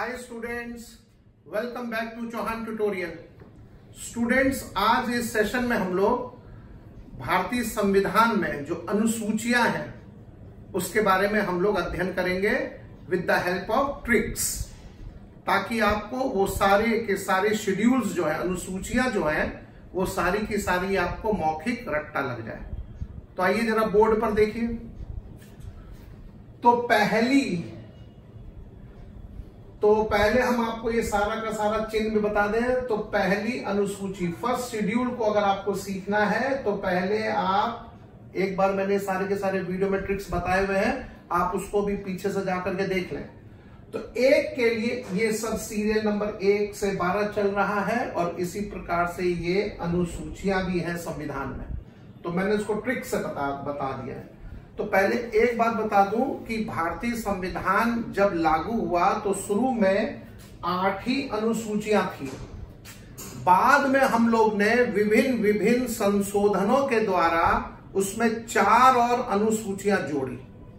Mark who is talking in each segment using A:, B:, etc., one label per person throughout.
A: Hi students, welcome back to Chauhan tutorial. Students, आज इस session में हम लोग भारतीय संविधान में जो अनुसूचियां हैं उसके बारे में हम लोग अध्ययन करेंगे with the help of tricks, ताकि आपको वो सारे के सारे शेड्यूल्स जो है, अनुसूचियां जो हैं, वो सारी की सारी आपको मौखिक रट्टा लग जाए। तो आइए जरा बोर्ड पर देखिए। तो पहले हम आपको ये सारा का सारा चिन्ह बता दें। तो पहली अनुसूची, फर्स्ट शेड्यूल को अगर आपको सीखना है तो पहले आप, एक बार मैंने सारे के सारे वीडियो में ट्रिक्स बताए हुए हैं, आप उसको भी पीछे से जाकर के देख लें। तो एक के लिए ये सब सीरियल नंबर 1 से 12 चल रहा है और इसी प्रकार से ये अनुसूचियां भी हैं संविधान में। तो मैंने इसको ट्रिक से बता दिया है। तो पहले एक बात बता दूं कि भारतीय संविधान जब लागू हुआ तो शुरू में 8 ही अनुसूचियां थी। बाद में हम लोग ने विभिन्न संशोधनों के द्वारा उसमें 4 और अनुसूचियां जोड़ी।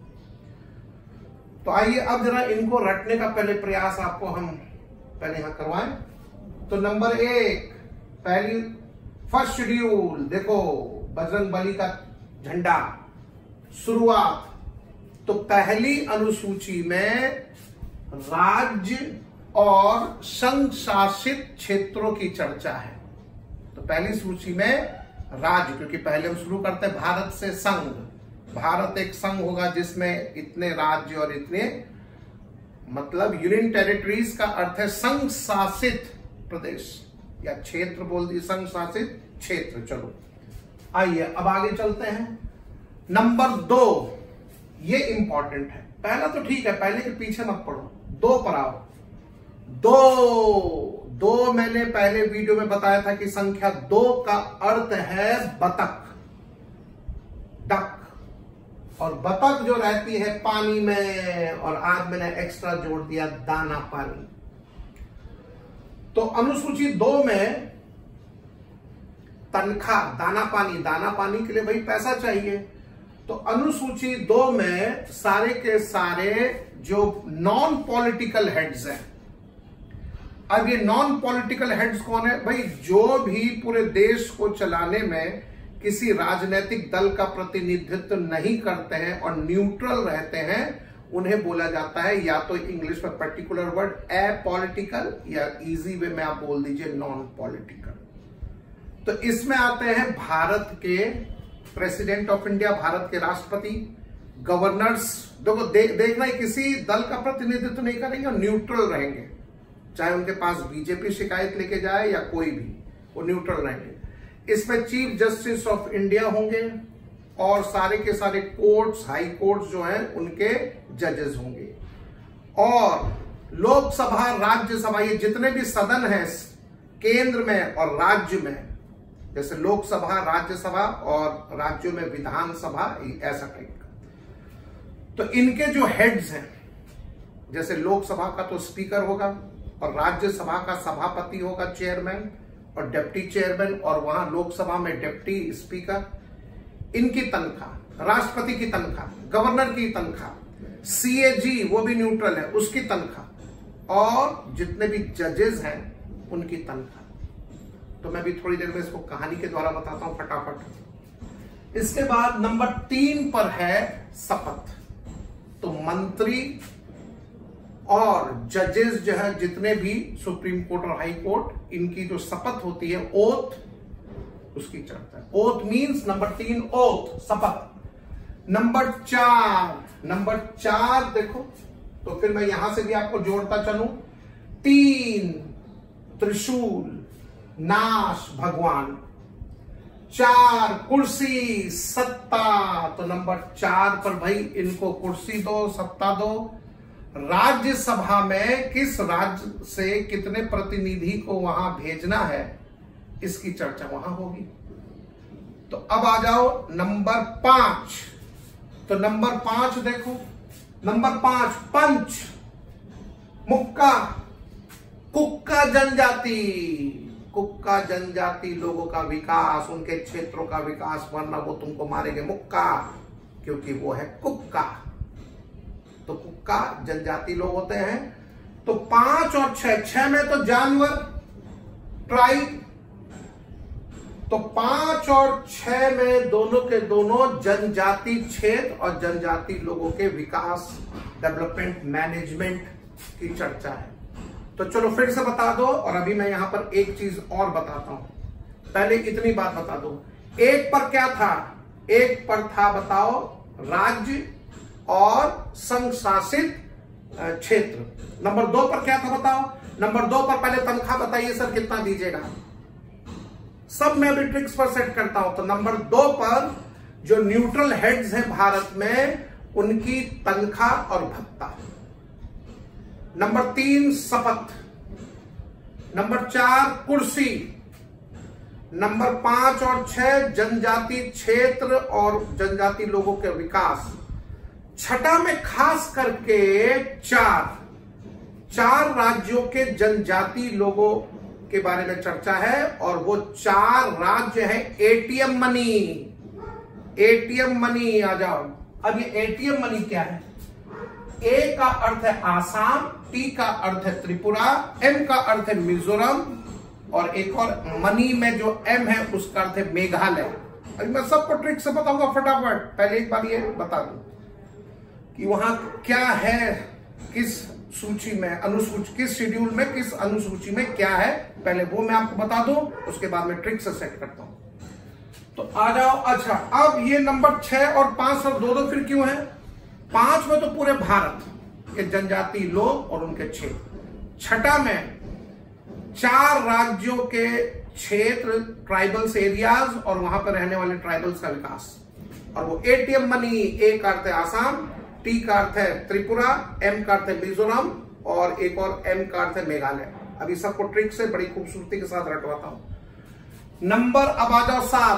A: तो आइए अब जरा इनको रटने का पहले प्रयास आपको हम पहले यहां करवाएं। तो नंबर 1, पहली फर्स्ट शेड्यूल देखो, बजरंगबली का झंडा, शुरुआत। तो पहली अनुसूची में राज्य और संघ शासित क्षेत्रों की चर्चा है। तो पहली सूची में राज्य, क्योंकि पहले हम शुरू करते हैं भारत से संघ। भारत एक संघ होगा जिसमें इतने राज्य और इतने, मतलब यूनियन टेरिटरीज का अर्थ है संघ शासित प्रदेश या क्षेत्र, बोल दिए संघ शासित क्षेत्र। चलो आइए अब आगे चलते हैं। नंबर 2, ये इंपॉर्टेंट है। पहला तो ठीक है, पहले के पीछे मत पढ़ो, 2 पर आओ। दो मैंने पहले वीडियो में बताया था कि संख्या 2 का अर्थ है बतख, डक। और बतख जो रहती है पानी में, और आज मैंने एक्स्ट्रा जोड़ दिया दाना पानी। तो अनुसूची 2 में तनख्वाह, दाना पानी के लिए भाई पैसा चाहिए। तो अनुसूची 2 में सारे के सारे जो नॉन पॉलिटिकल हेड्स हैं। अब ये नॉन पॉलिटिकल हेड्स कौन है भाई? जो भी पूरे देश को चलाने में किसी राजनीतिक दल का प्रतिनिधित्व नहीं करते हैं और न्यूट्रल रहते हैं, उन्हें बोला जाता है, या तो इंग्लिश में पर्टिकुलर वर्ड अपॉलिटिकल, या इजी वे में आप बोल दीजिए नॉन पॉलिटिकल। तो इसमें आते हैं भारत के प्रेसिडेंट ऑफ इंडिया, भारत के राष्ट्रपति, गवर्नर्स। देखो देखना है, किसी दल का प्रतिनिधित्व नहीं करेंगे और न्यूट्रल रहेंगे, चाहे उनके पास बीजेपी शिकायत लेके जाए या कोई भी, वो न्यूट्रल रहेंगे। इसमें चीफ जस्टिस ऑफ इंडिया होंगे और सारे के सारे कोर्ट्स, हाई कोर्ट्स जो हैं उनके जजेस होंगे। और लोकसभा, राज्यसभा, ये जितने भी सदन हैं केंद्र में और राज्य में, जैसे लोकसभा, राज्यसभा और राज्यों में विधानसभा, ऐसा टाइप का। तो इनके जो हेड्स हैं, जैसे लोकसभा का तो स्पीकर होगा और राज्यसभा का सभापति होगा, चेयरमैन और डिप्टी चेयरमैन, और वहां लोकसभा में डिप्टी स्पीकर। इनकी तनख्वाह, राष्ट्रपति की तनख्वाह, गवर्नर की तनख्वाह, सीएजी वो भी न्यूट्रल है, उसकी तनख्वाह, और जितने भी जजेस हैं उनकी तनख्वाह। तो मैं भी थोड़ी देर में इसको कहानी के द्वारा बताता हूं फटाफट। इसके बाद नंबर 3 पर है शपथ। तो मंत्री और जजेस जो है, जितने भी सुप्रीम कोर्ट और हाई कोर्ट, इनकी जो शपथ होती है, ओथ, उसकी चर्चा है। ओथ मींस नंबर 3 ओथ, शपथ। नंबर 4 देखो, तो फिर मैं यहां से भी आपको जोड़ता चलूं। 3 त्रिशूल, नाश, भगवान। 4 कुर्सी, सत्ता। तो नंबर 4 पर भाई इनको कुर्सी दो, सत्ता दो। राज्यसभा में किस राज्य से कितने प्रतिनिधि को वहां भेजना है, इसकी चर्चा वहां होगी। तो अब आ जाओ नंबर 5। तो नंबर 5 देखो, नंबर 5 पंच, मुक्का, कुक्का जनजाति। कुक्का जनजाति लोगों का विकास, उनके क्षेत्रों का विकास, वरना वो तुमको मारेंगे मुक्का, क्योंकि वो है कुक्का। तो कुक्का जनजाति लोग होते हैं। तो 5 और 6 में तो जानवर ट्राइब, तो 5 और 6 में दोनों के दोनों जनजाति क्षेत्र और जनजाति लोगों के विकास, डेवलपमेंट, मैनेजमेंट की चर्चा है। तो चलो फिर से बता दो, और अभी मैं यहां पर एक चीज और बताता हूं। पहले इतनी बात बता दो, एक पर क्या था? एक पर था, बताओ, राज्य और संघ शासित क्षेत्र। नंबर 2 पर क्या था बताओ? नंबर 2 पर पहले तनख्वाह बताइए सर कितना दीजिएगा, सब मैं भी ट्रिक्स पर सेट करता हूं। तो नंबर 2 पर जो न्यूट्रल हेड्स हैं भारत में, उनकी तनख्वाह और भत्ता। नंबर 3 शपथ। नंबर 4 कुर्सी। नंबर 5 और 6 जनजाति क्षेत्र और जनजाति लोगों के विकास। छठा में खास करके चार राज्यों के जनजाति लोगों के बारे में चर्चा है, और वो 4 राज्य है एटीएम मनी। एटीएम मनी आ जाओ। अब ये एटीएम मनी क्या है? ए का अर्थ है आसाम, टी का अर्थ है त्रिपुरा, एम का अर्थ है मिजोरम, और एक और मनी में जो एम है उसका अर्थ है मेघालय। अभी मैं सबको ट्रिक से बताऊंगा फटाफट। पहले एक बार ये बता दूं कि वहां क्या है, किस सूची में, अनुसूची, किस शेड्यूल में, किस अनुसूची में क्या है, पहले वो मैं आपको बता दूं, उसके बाद में ट्रिक से सेट करता हूं। तो आ जाओ। अच्छा, अब ये नंबर 6 और 5 और 2 फिर क्यों है? 5 में तो पूरे भारत के जनजाति लोग और उनके क्षेत्र। छठा में 4 राज्यों के क्षेत्र, ट्राइबल्स एरियाज, और वहां पर रहने वाले ट्राइबल्स का विकास। और वो एटीएम मनी, ए का अर्थ है आसाम, टी का अर्थ है त्रिपुरा, एम का अर्थ है मिजोरम, और एक और एम का अर्थ है मेघालय। अभी सबको ट्रिक से बड़ी खूबसूरती के साथ रटवाता हूं। नंबर अब आ जाओ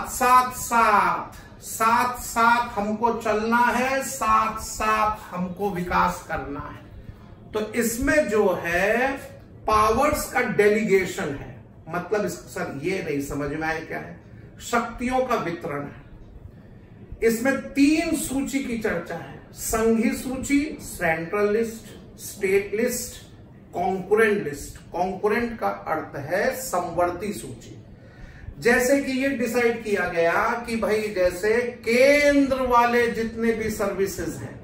A: 7 हमको चलना है, 7 हमको विकास करना है। तो इसमें जो है पावर्स का डेलीगेशन है, मतलब सर ये नहीं समझ में आया क्या है? शक्तियों का वितरण है। इसमें 3 सूची की चर्चा है, संघीय सूची, central list, state list, concurrent list. Concurrent का अर्थ है समवर्ती सूची। जैसे कि ये डिसाइड किया गया कि भाई जैसे केंद्र वाले जितने भी सर्विसेज हैं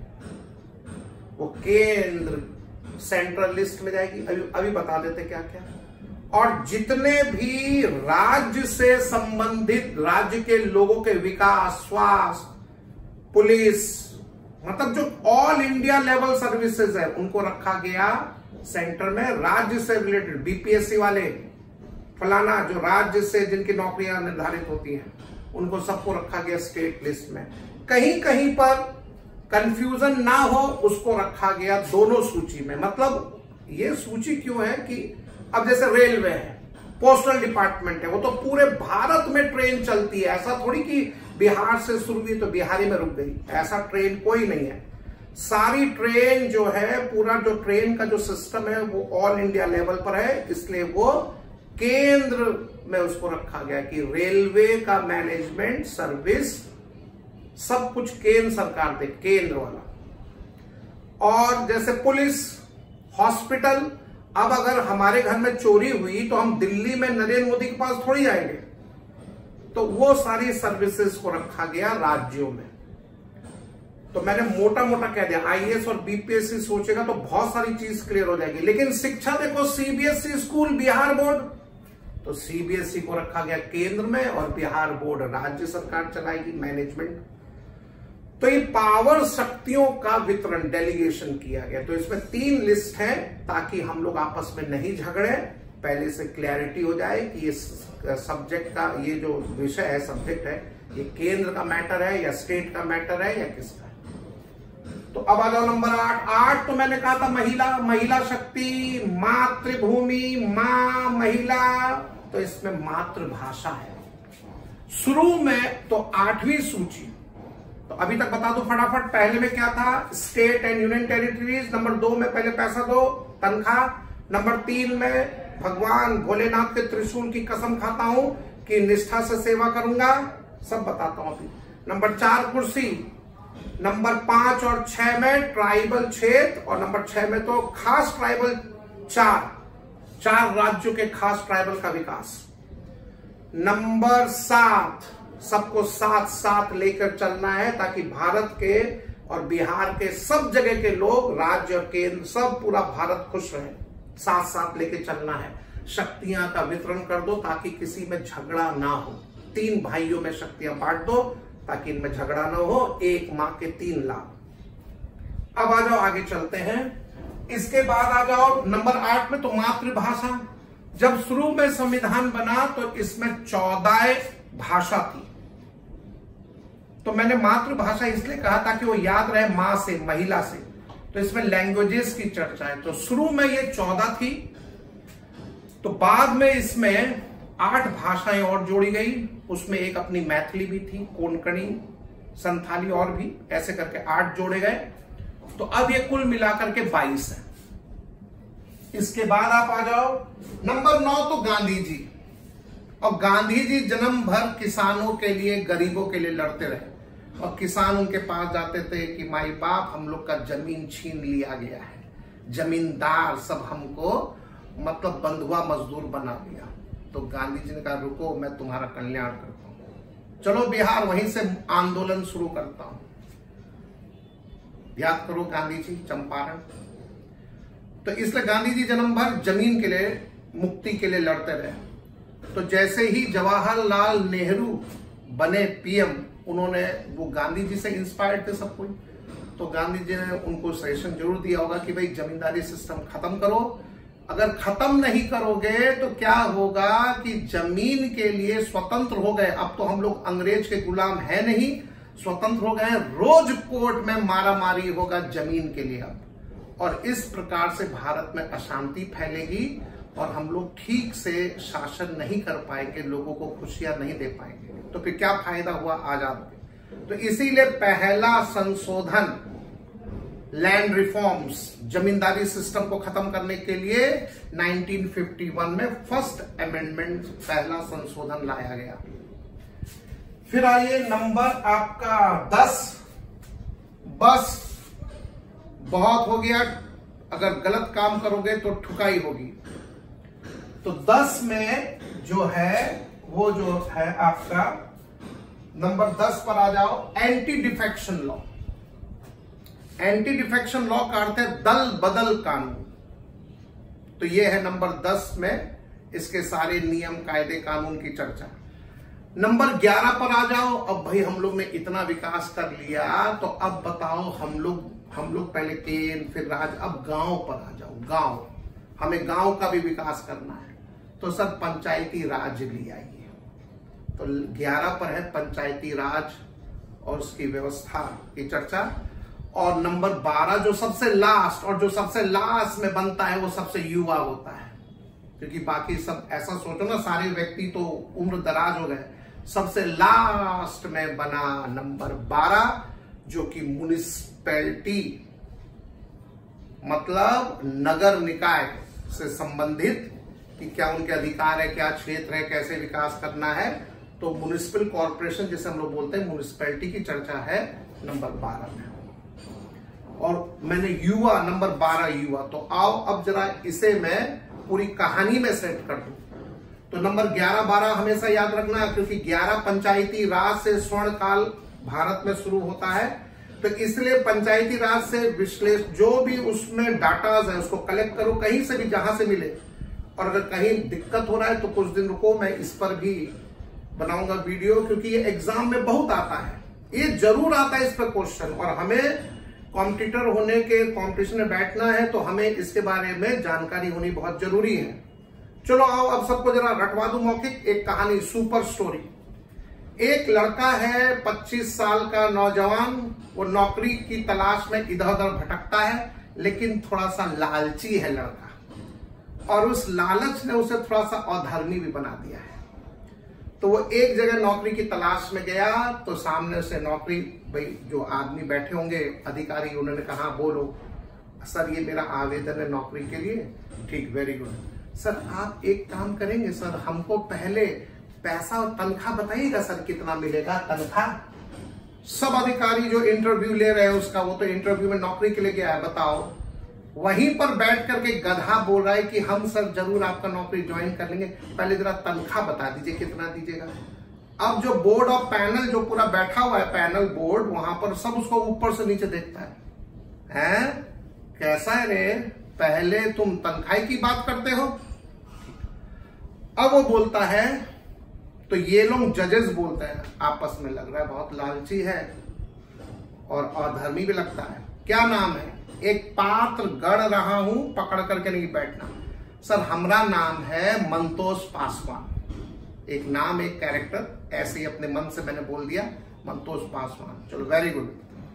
A: वो केंद्र सेंट्रल लिस्ट में जाएगी। अभी बता देते क्या क्या। और जितने भी राज्य से संबंधित, राज्य के लोगों के विकास, स्वास्थ्य, पुलिस, मतलब जो ऑल इंडिया लेवल सर्विसेज है, उनको रखा गया सेंटर में। राज्य से रिलेटेड बीपीएससी वाले, फलाना, जो राज्य से जिनकी नौकरियां निर्धारित होती हैं, उनको सबको रखा गया स्टेट लिस्ट में। कहीं कहीं पर कंफ्यूजन ना हो उसको रखा गया दोनों सूची में। मतलब ये सूची क्यों है कि अब जैसे रेलवे है, पोस्टल डिपार्टमेंट है, वो तो पूरे भारत में ट्रेन चलती है। ऐसा थोड़ी कि बिहार से शुरू हुई तो बिहारी में रुक गई, ऐसा ट्रेन कोई नहीं है। सारी ट्रेन जो है, पूरा जो ट्रेन का जो सिस्टम है वो ऑल इंडिया लेवल पर है, इसलिए वो केंद्र में उसको रखा गया कि रेलवे का मैनेजमेंट, सर्विस, सब कुछ केंद्र सरकार दे, केंद्र वाला। और जैसे पुलिस, हॉस्पिटल, अब अगर हमारे घर में चोरी हुई तो हम दिल्ली में नरेंद्र मोदी के पास थोड़ी जाएंगे, तो वो सारी सर्विसेज को रखा गया राज्यों में। तो मैंने मोटा मोटा कह दिया, आईएएस और बीपीएससी सोचेगा तो बहुत सारी चीज क्लियर हो जाएगी। लेकिन शिक्षा देखो, सीबीएसई स्कूल, बिहार बोर्ड, तो सीबीएसई को रखा गया केंद्र में और बिहार बोर्ड राज्य सरकार चलाएगी मैनेजमेंट। तो ये पावर, शक्तियों का वितरण, डेलीगेशन किया गया। तो इसमें 3 लिस्ट है ताकि हम लोग आपस में नहीं झगड़े, पहले से क्लैरिटी हो जाए कि ये सब्जेक्ट का, ये जो विषय है, सब्जेक्ट है, ये केंद्र का मैटर है या स्टेट का मैटर है या किसका है। तो अब आ जाओ नंबर 8। तो मैंने कहा था महिला, महिला शक्ति, मातृभूमि, मां, महिला, तो इसमें मातृभाषा है शुरू में। तो 8वीं सूची, तो अभी तक बता दो फटाफट। पहले में क्या था? State and union territories. Number 2 में पहले पैसा दो, तनख्वाह। नंबर 3 में भगवान भोलेनाथ के त्रिशूल की कसम खाता हूं कि निष्ठा से सेवा करूंगा, सब बताता हूं अभी। नंबर 4 कुर्सी। नंबर 5 और 6 में ट्राइबल क्षेत्र, और नंबर 6 में तो खास ट्राइबल चार राज्यों के खास ट्राइबल का विकास। नंबर 7, सबको साथ साथ लेकर चलना है ताकि भारत के और बिहार के सब जगह के लोग, राज्य और केंद्र, सब पूरा भारत खुश रहे। साथ साथ लेके चलना है। शक्तियां का वितरण कर दो ताकि किसी में झगड़ा ना हो। 3 भाइयों में शक्तियां बांट दो ताकि इनमें झगड़ा ना हो। एक मां के 3 लाभ। अब आ जाओ, आगे चलते हैं। इसके बाद आ जाओ नंबर 8 में, तो मातृभाषा। जब शुरू में संविधान बना तो इसमें 14 भाषा थी। तो मैंने मातृभाषा इसलिए कहा ताकि वो याद रहे, मां से, महिला से। तो इसमें लैंग्वेजेस की चर्चा है। तो शुरू में ये 14 थी, तो बाद में इसमें 8 भाषाएं और जोड़ी गई। उसमें एक अपनी मैथिली भी थी, कोंकणी, संथाली और भी, ऐसे करके 8 जोड़े गए। तो अब ये कुल मिलाकर के 22 है। इसके बाद आप आ जाओ नंबर 9, तो गांधी जी। और गांधी जी जन्म भर किसानों के लिए, गरीबों के लिए लड़ते रहे। और किसान उनके पास जाते थे कि माई बाप, हम लोग का जमीन छीन लिया गया है, जमींदार सब हमको मतलब बंधुआ मजदूर बना दिया। तो गांधी जी ने कहा, रुको, मैं तुम्हारा कल्याण करता हूं। चलो बिहार, वहीं से आंदोलन शुरू करता हूं। याद करो गांधी जी, चंपारण। तो इसलिए गांधी जी जन्म भर जमीन के लिए, मुक्ति के लिए लड़ते रहे। तो जैसे ही जवाहरलाल नेहरू बने पीएम, उन्होंने, वो गांधी जी से इंस्पायर्ड थे सब कोई। तो गांधी जी ने उनको सजेशन जरूर दिया होगा कि भाई जमींदारी सिस्टम खत्म करो। अगर खत्म नहीं करोगे तो क्या होगा कि जमीन के लिए स्वतंत्र हो गए। अब तो हम लोग अंग्रेज के गुलाम है नहीं, स्वतंत्र हो गए। रोज कोर्ट में मारामारी होगा जमीन के लिए अब। और इस प्रकार से भारत में अशांति फैलेगी और हम लोग ठीक से शासन नहीं कर पाएंगे, लोगों को खुशियां नहीं दे पाएंगे। तो फिर क्या फायदा हुआ आजाद के। तो इसीलिए पहला संशोधन, लैंड रिफॉर्म्स, जमींदारी सिस्टम को खत्म करने के लिए 1951 में फर्स्ट अमेंडमेंट, पहला संशोधन लाया गया। फिर आइए नंबर आपका 10। बस बहुत हो गया, अगर गलत काम करोगे तो ठुकाई होगी। तो 10 में जो है, वो जो है आपका नंबर 10 पर आ जाओ, anti defection law. Anti defection law का अर्थ है दल बदल कानून। तो ये है नंबर 10 में, इसके सारे नियम, कायदे, कानून की चर्चा। नंबर 11 पर आ जाओ। अब भाई हम लोग ने इतना विकास कर लिया, तो अब बताओ, हम लोग पहले केंद्र, फिर राज्य, अब गांव पर आ जाओ। गांव, हमें गांव का भी विकास करना है। तो सर पंचायती राज भी आइए। तो 11 पर है पंचायती राज और उसकी व्यवस्था की चर्चा। और नंबर 12 जो सबसे लास्ट, और जो सबसे लास्ट में बनता है वो सबसे युवा होता है, क्योंकि बाकी सब ऐसा सोचो ना, सारे व्यक्ति तो उम्र दराज हो गए। सबसे लास्ट में बना नंबर 12, जो कि म्युनिसिपैलिटी, मतलब नगर निकाय से संबंधित, कि क्या उनके अधिकार है, क्या क्षेत्र है, कैसे विकास करना है। तो म्युनिसिपल कॉर्पोरेशन जिसे हम लोग बोलते हैं, म्युनिसिपैलिटी की चर्चा है नंबर 12 में। और मैंने युवा, नंबर 12 युवा। तो आओ अब जरा इसे मैं पूरी कहानी में सेट कर दूं। तो नंबर 11, 12 हमेशा याद रखना, क्योंकि 11 पंचायती राज से स्वर्ण काल भारत में शुरू होता है। तो इसलिए पंचायती राज से विश्लेषण, जो भी उसमें डाटाज है उसको कलेक्ट करो, कहीं से भी, जहां से मिले। और अगर कहीं दिक्कत हो रहा है तो कुछ दिन रुको, मैं इस पर भी बनाऊंगा वीडियो, क्योंकि ये एग्जाम में बहुत आता है। ये जरूर आता है इस पर क्वेश्चन, और हमें कॉम्पिटिटर होने के, कॉम्पिटिशन में बैठना है तो हमें इसके बारे में जानकारी होनी बहुत जरूरी है। चलो आओ अब सबको जरा रटवा दूं मौखिक एक कहानी, सुपर स्टोरी। एक लड़का है, 25 साल का नौजवान, वो नौकरी की तलाश में इधर उधर भटकता है, लेकिन थोड़ा सा लालची है लड़का, और उस लालच ने उसे थोड़ा सा अधर्मी भी बना दिया है। तो वो एक जगह नौकरी की तलाश में गया, तो सामने से नौकरी, भाई जो आदमी बैठे होंगे अधिकारी, उन्होंने कहा बोलो सर ये मेरा आवेदन है नौकरी के लिए। ठीक, वेरी गुड सर, आप एक काम करेंगे सर, हमको पहले पैसा और तनख्वाह बताइएगा सर, कितना मिलेगा तनख्वाह। सब अधिकारी जो इंटरव्यू ले रहे हैं उसका, वो तो इंटरव्यू में नौकरी के लिए गया है, बताओ वहीं पर बैठ करके गधा बोल रहा है कि हम सर जरूर आपका नौकरी ज्वाइन कर लेंगे, पहले जरा तनख्वाह बता दीजिए कितना दीजिएगा। अब जो बोर्ड ऑफ पैनल जो पूरा बैठा हुआ है, पैनल बोर्ड, वहां पर सब उसको ऊपर से नीचे देखता है कैसा है रे, पहले तुम तनख्वाह की बात करते हो। अब वो बोलता है, तो ये लोग जजेस बोलते हैं आपस में, लग रहा है बहुत लालची है और अधर्मी भी लगता है। क्या नाम है? एक पात्र गढ़ रहा हूं, पकड़ करके नहीं बैठना। सर हमारा नाम है मंतोष पासवान। एक नाम, एक कैरेक्टर, ऐसे ही अपने मन से मैंने बोल दिया मंतोष पासवान। चलो वेरी गुड।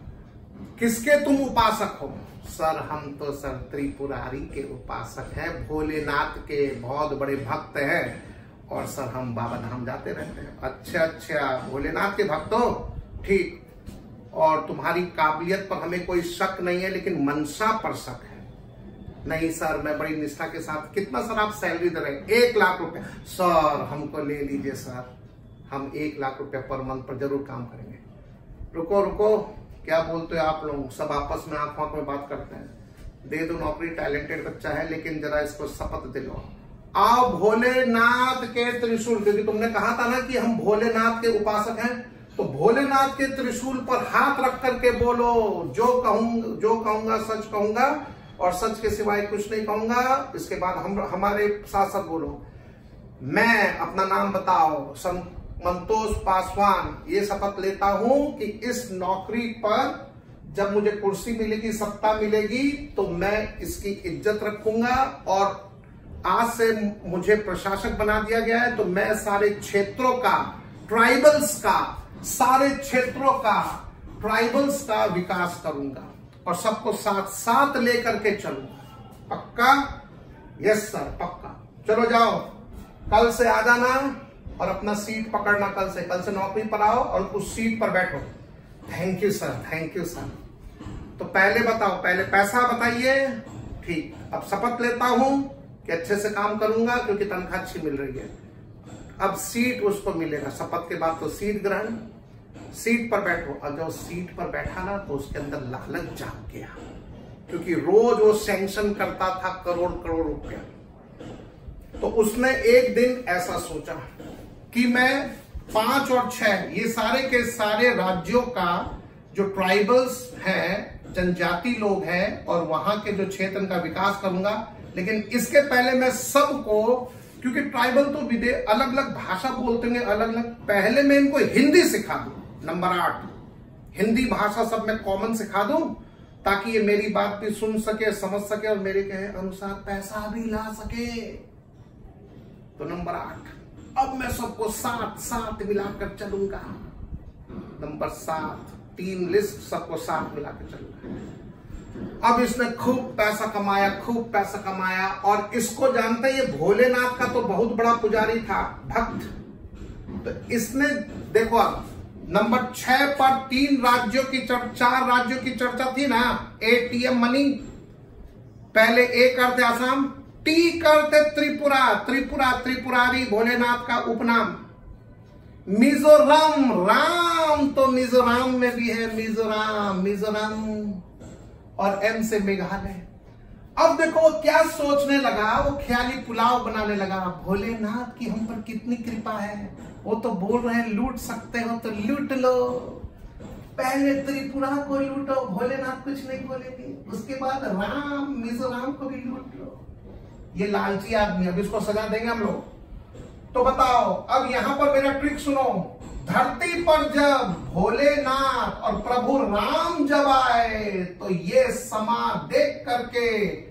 A: किसके तुम उपासक हो? सर हम तो सर त्रिपुरारी के उपासक हैं, भोलेनाथ के बहुत बड़े भक्त हैं और सर हम बाबा धाम जाते रहते हैं। अच्छा अच्छा, भोलेनाथ के भक्त हो, ठीक। और तुम्हारी काबिलियत पर हमें कोई शक नहीं है, लेकिन मनसा पर शक है। नहीं सर मैं बड़ी निष्ठा के साथ। कितना सर आप सैलरी दे रहे हैं? 1 लाख रुपए। सर हमको ले लीजिए सर, हम 1 लाख रुपए पर मंथ पर जरूर काम करेंगे। रुको रुको, क्या बोलते हो आप लोग? सब आपस में आंख आंख में बात करते हैं। दे दो नौकरी, टैलेंटेड बच्चा है, लेकिन जरा इसको शपथ दिलवाओ। आओ भोलेनाथ के त्रिशूल, क्योंकि तुमने कहा था ना कि हम भोलेनाथ के उपासक हैं, तो भोलेनाथ के त्रिशूल पर हाथ रख करके बोलो, जो कहूंगा सच कहूंगा और सच के सिवाय कुछ नहीं कहूंगा। इसके बाद हम हमारे साथ साथ बोलो, मैं अपना नाम बताओ, मंतोष पासवान, ये शपथ लेता हूं कि इस नौकरी पर जब मुझे कुर्सी मिलेगी, सत्ता मिलेगी, तो मैं इसकी इज्जत रखूंगा। और आज से मुझे प्रशासक बना दिया गया है, तो मैं सारे क्षेत्रों का, ट्राइबल्स का, सारे क्षेत्रों का, ट्राइबल्स का विकास करूंगा और सबको साथ साथ लेकर के चलूंगा। पक्का? यस सर पक्का। चलो जाओ, कल से आ जाना और अपना सीट पकड़ना। कल से नौकरी पर आओ और उस सीट पर बैठो। Thank you sir, thank you sir. तो पहले बताओ, पहले पैसा बताइए। ठीक, अब शपथ लेता हूं कि अच्छे से काम करूंगा क्योंकि तनख्वाह अच्छी मिल रही है। अब सीट उसको मिलेगा, शपथ के बाद तो सीट ग्रहण। सीट पर बैठो, और जब सीट पर बैठा ना तो उसके अंदर लालच जाग गया, क्योंकि रोज वो सैंक्शन करता था करोड़ करोड़ रुपया। तो उसने एक दिन ऐसा सोचा कि मैं 5 और 6 ये सारे के सारे राज्यों का जो ट्राइबल्स हैं, जनजाति लोग हैं, और वहां के जो क्षेत्र का विकास करूंगा। लेकिन इसके पहले मैं सबको, क्योंकि ट्राइबल तो अलग अलग भाषा बोलते हैं, अलग अलग, पहले मैं इनको हिंदी सिखा दूं। नंबर 8, हिंदी भाषा सब मैं कॉमन सिखा दूं, ताकि ये मेरी बात भी सुन सके, समझ सके और मेरे कहे अनुसार पैसा भी ला सके। तो नंबर 8, अब मैं सबको साथ साथ मिलाकर चलूंगा। नंबर 7, 3 लिस्ट सबको साथ मिलाकर चलूंगा। अब इसने खूब पैसा कमाया, खूब पैसा कमाया, और इसको जानते ये भोलेनाथ का तो बहुत बड़ा पुजारी था, भक्त। तो इसने देखो, अब नंबर 6 पर 4 राज्यों की चर्चा थी ना। एटीएम मनी, पहले ए करते आसाम, टी करते त्रिपुरारी, भोलेनाथ का उपनाम। मिजोरम, राम तो मिजोरम में भी है, मिजोरम, और एम से मेघालय। अब देखो वो क्या सोचने लगा, वो ख्याली पुलाव बनाने लगा। भोलेनाथ की हम पर कितनी कृपा है, वो तो बोल रहे हैं लूट सकते हो तो लूट लो। पहले त्रिपुरा को लूटो, भोलेनाथ कुछ नहीं बोलेंगे, उसके बाद राम, मिजोरम को भी लूट लो। ये लालची आदमी, अब इसको सजा देंगे हम लोग। तो बताओ, अब यहां पर मेरा ट्रिक सुनो। धरती पर जब भोलेनाथ और प्रभु राम जब आए, तो ये समा देख करके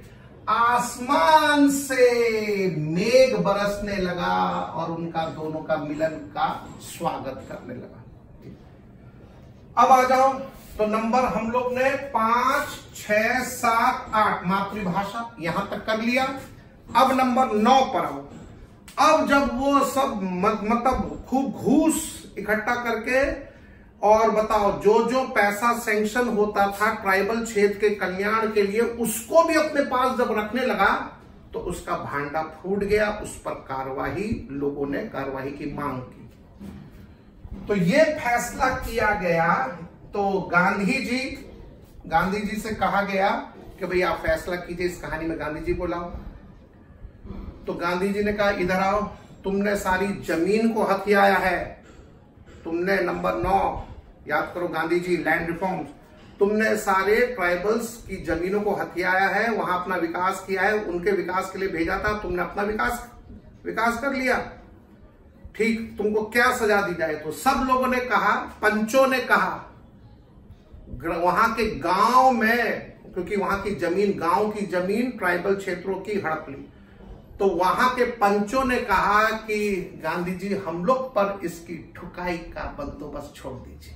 A: आसमान से मेघ बरसने लगा और उनका दोनों का मिलन का स्वागत करने लगा। अब आ जाओ, तो नंबर हम लोग ने 5, 6, 7, 8 मातृभाषा यहां तक कर लिया। अब नंबर 9 पर आओ। अब जब वो सब मतलब खूब घूस इकट्ठा करके, और बताओ जो जो पैसा सैंक्शन होता था ट्राइबल क्षेत्र के कल्याण के लिए, उसको भी अपने पास जब रखने लगा, तो उसका भांडा फूट गया। उस पर लोगों ने कार्रवाई की मांग की। तो ये फैसला किया गया। तो गांधी जी से कहा गया कि भाई आप फैसला कीजिए, इस कहानी में गांधी जी को लाओ। तो गांधी जी ने कहा इधर आओ, तुमने सारी जमीन को हथियाया है, तुमने नंबर 9 याद करो, गांधी जी लैंड रिफॉर्म्स, तुमने सारे ट्राइबल्स की जमीनों को हथियाया है, वहां अपना विकास किया है, उनके विकास के लिए भेजा था, तुमने अपना विकास कर लिया, ठीक, तुमको क्या सजा दी जाए? तो सब लोगों ने कहा, पंचों ने कहा, वहां के गांव में, क्योंकि वहां की जमीन, गांव की जमीन ट्राइबल क्षेत्रों की हड़प ली, तो वहां के पंचों ने कहा कि गांधी जी हम लोग पर इसकी ठुकाई का बंदोबस्त छोड़ दीजिए।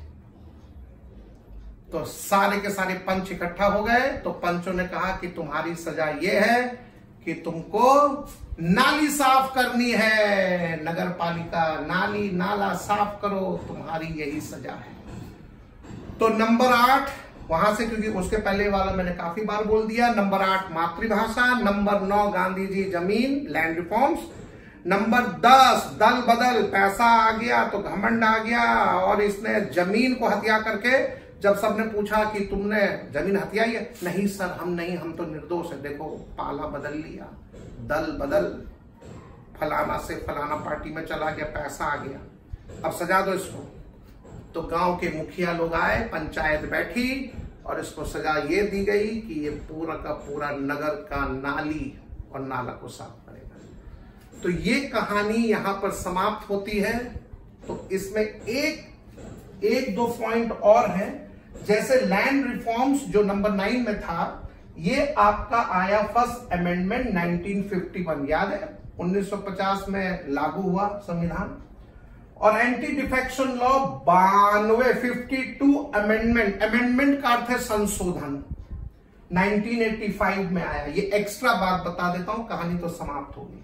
A: तो सारे के सारे पंच इकट्ठा हो गए। तो पंचों ने कहा कि तुम्हारी सजा यह है कि तुमको नाली साफ करनी है, नगर पालिका नाली नाला साफ करो, तुम्हारी यही सजा है। तो नंबर 8 वहां से, क्योंकि उसके पहले वाला मैंने काफी बार बोल दिया, नंबर 8 मातृभाषा, नंबर 9 गांधी जी जमीन लैंड रिफॉर्म्स, नंबर 10 दल बदल, पैसा आ गया तो घमंड आ गया, और इसने जमीन को हत्या करके, जब सबने पूछा कि तुमने जमीन हथियाई है, नहीं सर हम नहीं, हम तो निर्दोष है, देखो पाला बदल लिया, दल बदल, फलाना से फलाना पार्टी में चला गया, पैसा आ गया, अब सजा दो इसको। तो गांव के मुखिया लोग आए, पंचायत बैठी और इसको सजा ये दी गई कि ये पूरा का पूरा नगर का नाली और नाला को साफ करेगा। तो ये कहानी यहां पर समाप्त होती है। तो इसमें एक दो पॉइंट और है, जैसे लैंड रिफॉर्म्स जो नंबर 9 में था, ये आपका आया फर्स्ट अमेंडमेंट 1951, याद है 1950 में लागू हुआ संविधान, और anti defection law 52 amendment, amendment का अर्थ है संशोधन, 1985 में आया। ये एक्स्ट्रा बात बता देता हूं, कहानी तो समाप्त होगी।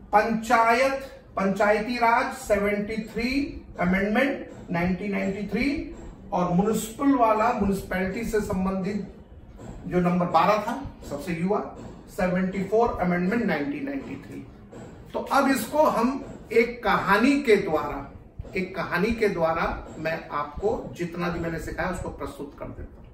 A: पंचायती राज 73 अमेंडमेंट 1993, और म्युनिसिपल वाला, म्युनिसिपैलिटी से संबंधित जो नंबर 12 था, सबसे युवा, 74 अमेंडमेंट 1993। तो अब इसको हम एक कहानी के द्वारा मैं आपको जितना भी मैंने सिखाया उसको प्रस्तुत कर देता हूं।